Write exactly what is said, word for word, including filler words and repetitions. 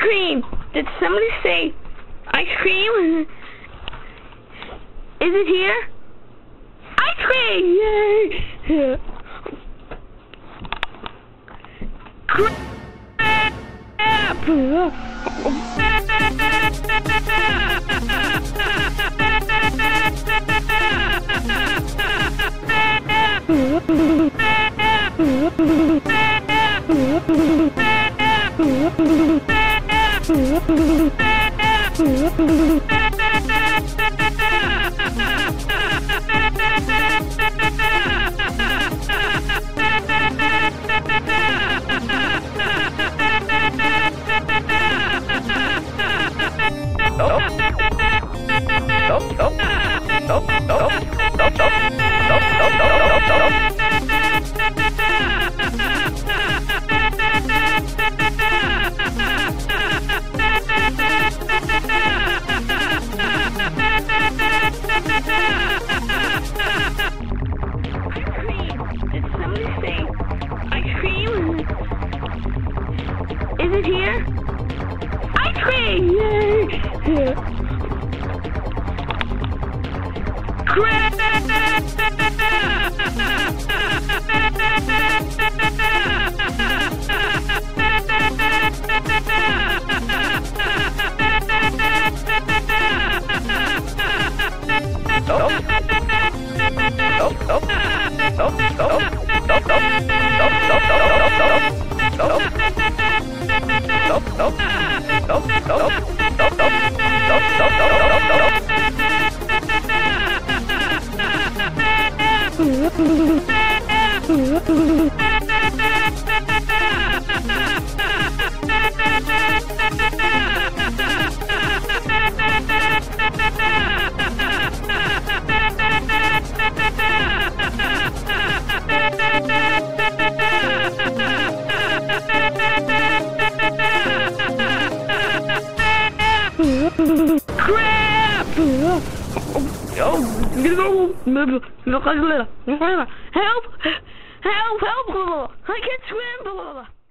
cream! Did somebody say ice cream? Is it here? Ice cream! Yay! Crap! Did somebody say ice cream? Is it here? Ice cream! Yay! Crap! Crap! Oh, I'm gonna go. Help! Help! Help! Help! I can't swim!